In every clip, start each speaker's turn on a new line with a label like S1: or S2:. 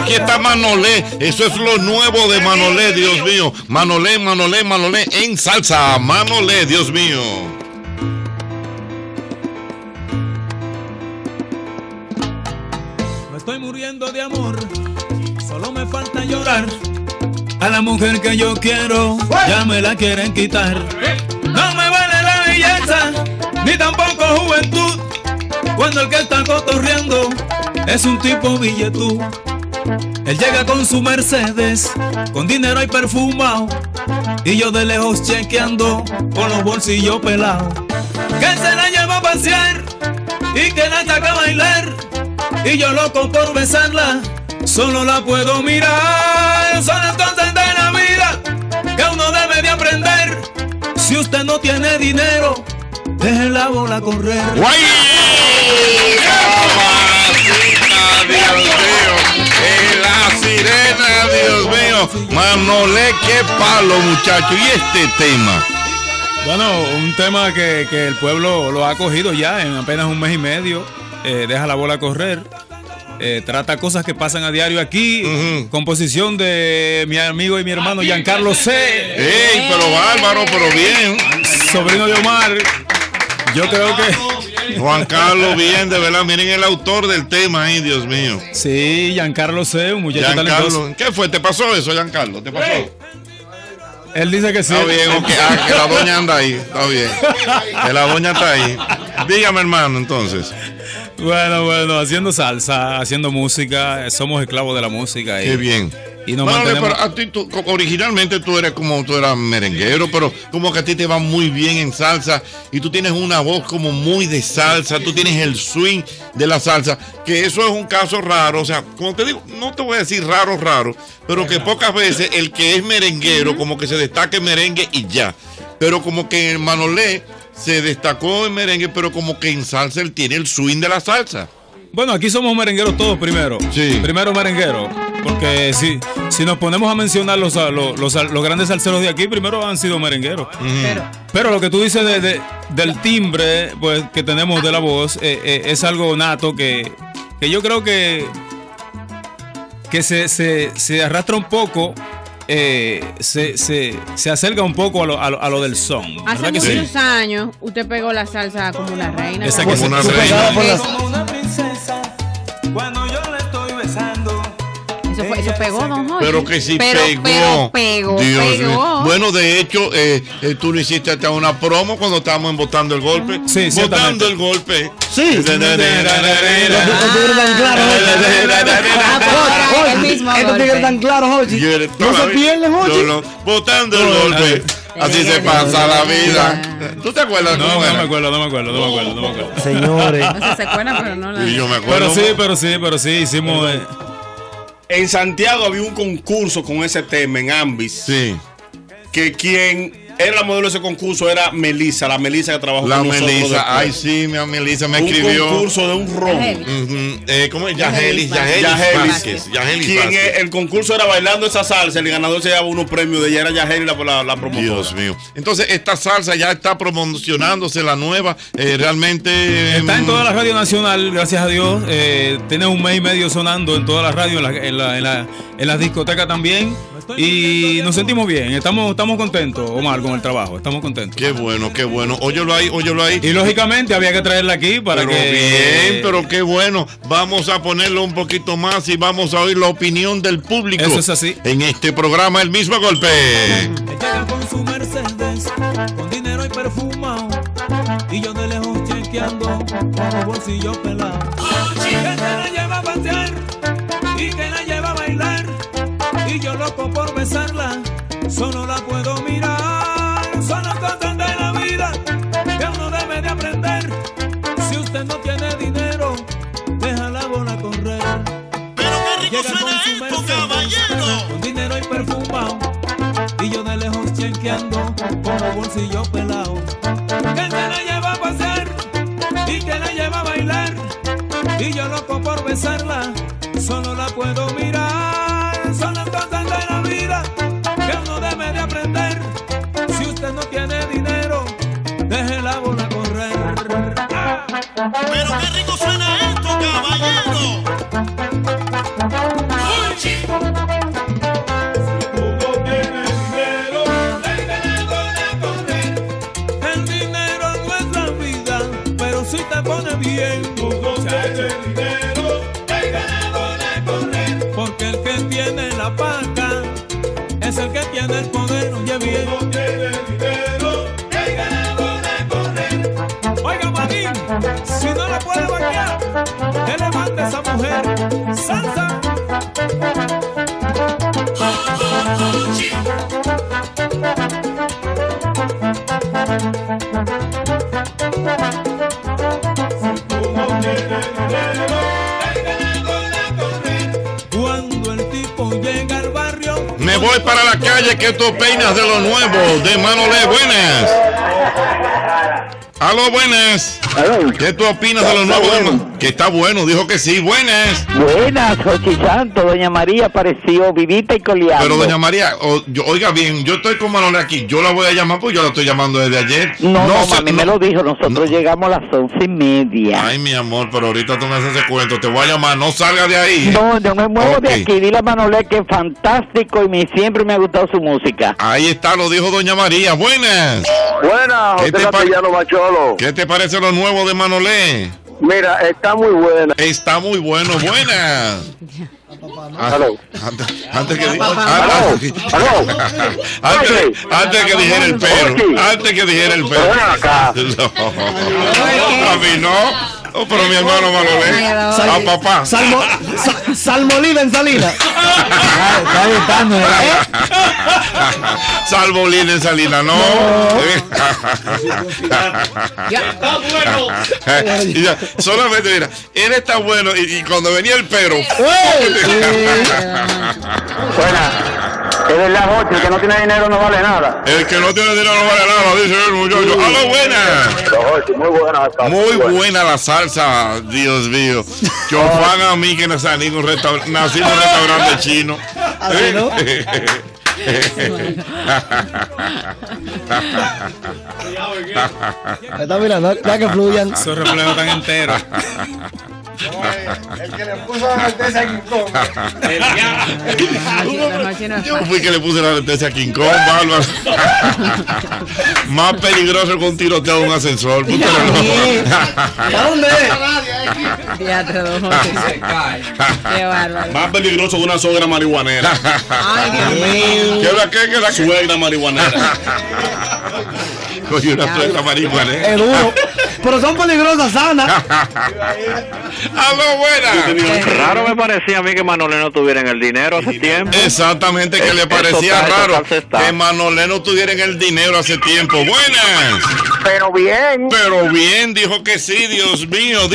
S1: aquí está Manolé. Eso es lo nuevo de Manolé, Dios mío. Manolé en salsa. Manolé, Dios mío.
S2: Me estoy muriendo de amor, solo me falta llorar. A la mujer que yo quiero, ya me la quieren quitar. No me vale la belleza, ni tampoco juventud, cuando el que está cotorreando es un tipo billetú. Él llega con su Mercedes, con dinero y perfumado, y yo de lejos chequeando, con los bolsillos pelados. Que se la lleva a pasear, y que la saca a bailar, y yo loco por besarla, solo la puedo mirar. Son las cosas de la vida que uno debe de aprender. Si usted no tiene dinero, deje la bola correr.
S1: ¡Guay! Dios mío, la sirena, Dios mío. Manolé, qué palo, muchacho. ¿Y este tema?
S2: Bueno, un tema que el pueblo lo ha acogido ya en apenas un mes y medio. Deja la bola correr. Trata cosas que pasan a diario aquí. Composición de mi amigo y mi hermano Giancarlo C.
S1: ¡Ey, pero bárbaro, pero bien!
S2: Sobrino de Omar. Yo creo que
S1: Juan Carlos, bien, de verdad. Miren el autor del tema ahí, Dios mío.
S2: Sí, Giancarlo C, un muchacho talentoso.
S1: ¿Qué fue? ¿Te pasó eso, Giancarlo? ¿Te pasó?
S2: Él dice que sí.
S1: Está bien, okay. Que la doña anda ahí. Está bien. Que la doña está ahí. Dígame, hermano, entonces.
S2: Bueno, haciendo salsa, haciendo música, somos esclavos de la música.
S1: Qué bien.
S2: Y nos mantenemos...
S1: pero a ti, originalmente tú eras merenguero, pero como que a ti te va muy bien en salsa y tú tienes una voz como muy de salsa, tú tienes el swing de la salsa, que eso es un caso raro, o sea, como te digo, no te voy a decir raro, pero que pocas veces el que es merenguero como que se destaca en merengue y ya, pero como que en Manolé se destacó en merengue, pero como que en salsa él tiene el swing de la salsa.
S2: Bueno, aquí somos merengueros todos primero.
S1: Sí.
S2: Primero merengueros. Porque si nos ponemos a mencionar los grandes salseros de aquí, primero han sido merengueros. Pero lo que tú dices del timbre pues, que tenemos de la voz es algo nato que yo creo que se arrastra un poco. Se acerca un poco a lo del son.
S3: Hace muchos años usted pegó la salsa como una reina.
S1: Como una reina.
S2: Como una princesa cuando yo le estoy besando.
S3: Eso pegó, don Jorge.
S1: Pero que sí
S3: pegó.
S1: Dios
S3: Pegó.
S1: mío. Bueno, de hecho, tú lo hiciste hasta una promo cuando estábamos en Botando el Golpe.
S2: Sí,
S1: Botando el Golpe.
S4: Sí. Estos tigres tan claros, Jorge. No se pierden, Jorge.
S1: Botando el Golpe. Así se pasa la vida. ¿Tú te acuerdas?
S2: No me acuerdo.
S4: Señores.
S3: No se acuerdan, pero no la...
S1: Y yo me acuerdo.
S2: Pero sí, hicimos...
S5: En Santiago había un concurso con ese tema en Ambis.
S1: Sí.
S5: Que quien era la modelo de ese concurso era Melissa, la Melissa que trabajó
S1: la
S5: con nosotros.
S1: Melissa, ay sí, mi Melissa me escribió.
S5: Un concurso de un ron.
S1: ¿Cómo es? Yagelis Vázquez.
S5: El concurso era bailando esa salsa, el ganador se llevaba unos premios de ella, era Yagelis la promotora.
S1: Dios mío. Entonces, esta salsa ya está promocionándose, la nueva, realmente...
S2: Está en toda la radio nacional, gracias a Dios. Tiene un mes y medio sonando en toda la radio, en las discotecas también. Y nos sentimos bien, estamos contentos, Omar, con el trabajo, estamos contentos.
S1: Qué bueno. Óyelo ahí.
S2: Y lógicamente había que traerla aquí para
S1: bien, pero qué bueno. Vamos a ponerlo un poquito más y vamos a oír la opinión del público.
S2: Eso es así.
S1: En este programa, El Mismo Golpe.
S2: Llega con su Mercedes, con dinero y perfumado, y yo de lejos chequeando, con los bolsillos pelados. Que se la lleva a pasear y que la lleva a bailar, y yo loco por besarla, solo la puedo mirar. Son las cosas de la vida que uno debe de aprender. Si usted no tiene dinero, deja la bola correr.
S6: Pero qué rico suena esto, caballero.
S2: Con dinero y perfumado, y yo de lejos chequeando, con los bolsillos pelados. Que se la lleva a pasear y que la lleva a bailar, y yo loco por besarla, solo la puedo mirar. Son las cosas de la vida que uno debe de aprender. Si usted no tiene dinero, deje la bola correr.
S6: Pero qué rico suena esto, caballero.
S2: El dinero no es la vida, pero si te pone bien. Porque el que tiene la paca es el que tiene el poder, oye bien. Oiga, Marín, si no le puede bañar, que le mande a esa mujer salsa. Cuando el tipo llega al barrio,
S1: Me voy para la calle. ¿Qué tú opinas de lo nuevo de Manolé? Buenas. Aló, buenas. ¿Qué tú opinas de lo nuevo de Manolé? Que está bueno, dijo que sí. Buenas.
S7: Buenas, Jochi Santo, doña María apareció vivita y coleando.
S1: Pero doña María, oiga bien, yo estoy con Manolé aquí. Yo la voy a llamar porque yo la estoy llamando desde ayer.
S7: No, mami, me lo dijo, nosotros llegamos a las 11:30.
S1: Ay, mi amor, pero ahorita tú me haces ese cuento. Te voy a llamar, no salga de ahí.
S7: No me muevo de aquí. Dile a Manolé que es fantástico y siempre me ha gustado su música.
S1: Ahí está, lo dijo doña María. Buenas.
S8: Buenas, José Castellano Macholo.
S1: ¿Qué te parece lo nuevo de Manolé?
S8: Mira, está muy buena.
S1: Está muy bueno, buenas.
S8: Aló.
S1: Antes que
S8: Aló.
S1: dijera el perro. Antes que dijera el perro.
S8: Acá.
S1: No, a mí no. Oh, pero mi hermano Manolé. A papá.
S4: Salmolina en Salina. Está gritando,
S1: Salmolina en Salina, no. Solamente mira, él está bueno y cuando venía el perro.
S8: Buena. Es verdad, Jorge, el que no tiene dinero no vale nada.
S1: El que no tiene dinero no vale nada, dice el muchacho. ¡A lo buena!
S8: Muy buena.
S1: Muy buena la salsa, Dios mío. Yo fan a mí que nací en un restaurante chino.
S4: ¿Así no? Está mirando, ya que fluyan.
S2: Esos reflejos están enteros.
S4: El que le puso la anestesia a King Kong.
S1: Yo fui que le puse la anestesia a King Kong, bárbaro. Más peligroso que un tiroteo de un ascensor.
S4: ¿A dónde es?
S3: Teatro, don José. Qué bárbaro.
S5: Más peligroso que una suegra marihuanera.
S3: Ay, Dios mío.
S1: ¿Qué es la
S5: Suegra marihuanera.
S1: Coño, una suegra marihuanera.
S4: Es duro. Pero son peligrosas, sanas.
S1: ¡Aló, buena!
S8: Raro me parecía a mí que Manolé no tuviera en el dinero hace tiempo.
S1: Exactamente, que le parecía raro que Manolé no tuviera en el dinero hace tiempo. Buenas.
S8: Pero bien,
S1: dijo que sí, Dios mío.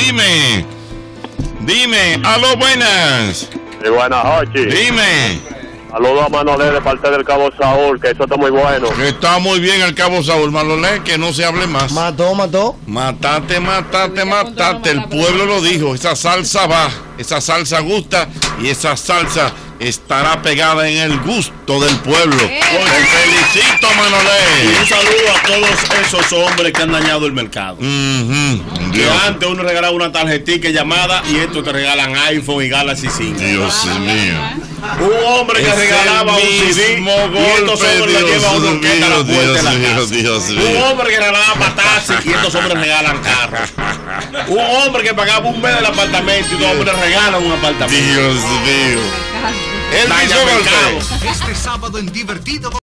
S1: Dime. Aló, buenas.
S8: Y buenas, Jochi.
S1: Dime.
S8: Saludos a Manolé de parte del Cabo Saúl, que eso está muy bueno.
S1: Que está muy bien el Cabo Saúl, Manolé, que no se hable más.
S4: Mató.
S1: Mátate. El pueblo lo dijo. Esa salsa va, esa salsa gusta y esa salsa estará pegada en el gusto del pueblo. Te felicito, Manolé.
S5: Y un saludo a todos esos hombres que han dañado el mercado. Que antes uno regalaba una tarjetita llamada y estos te regalan iPhone y Galaxy 5.
S1: Dios mío.
S5: Un hombre que regalaba un CD y estos hombres le llevan una orquesta a la puerta de la casa. Un hombre que regalaba patatas y estos hombres regalan carros. Un hombre que pagaba un mes del apartamento y estos hombres regalan un apartamento.
S1: Dios mío. El
S5: Daña
S1: bicho golpe.
S5: mercado.
S9: Este sábado en Divertido